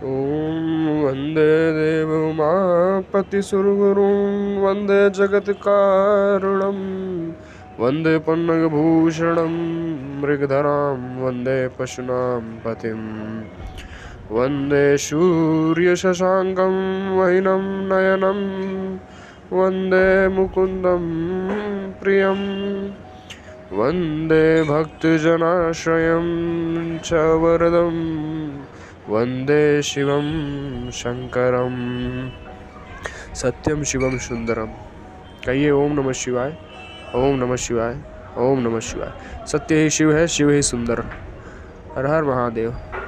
ॐ वन्दे देवोमापतिसुरगुरुं वन्दे जगत्कारुणं वन्दे पन्नगभूषणं मृगधरां वन्दे पशूनां पतिं वन्दे सूर्यशशाङ्कं वहिनं नयनं वन्दे मुकुन्दं प्रियं वन्दे भक्तजनाश्रयं च वरदं वन्दे शिवं शंकरं सत्यम शिवम सुंदरम। कहिए ओम नमः शिवाय, ओम नमः शिवाय, ओम नमः शिवाय। सत्य ही शिव है, शिव ही सुंदर। हर हर महादेव।